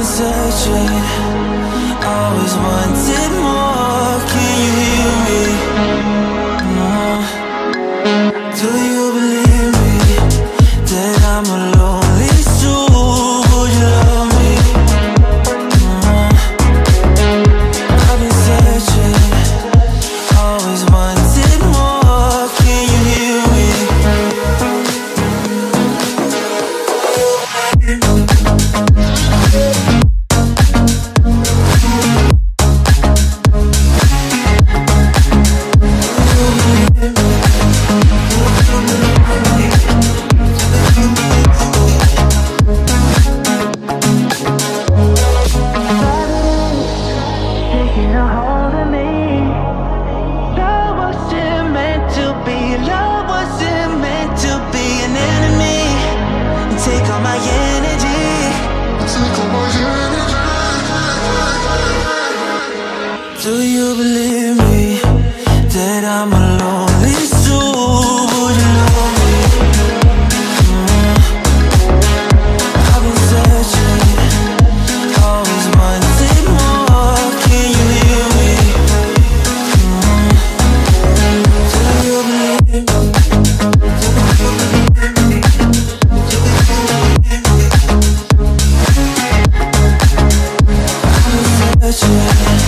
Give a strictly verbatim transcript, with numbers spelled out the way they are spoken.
searching, always wanted more. Can you hear me? No. Do you believe me that I'm a lonely soul? Would you love me? No. I've been searching, always wanted more. Can you hear me? Taking a hold of me. Love wasn't meant to be. Love wasn't meant to be an enemy. Take all my energy. Take all my energy. Do you believe me that I'm a lonely soul? Would you love me? Mm. I've been searching, always wanted more. Can you hear me? Mm. Do you believe me? I've been searching.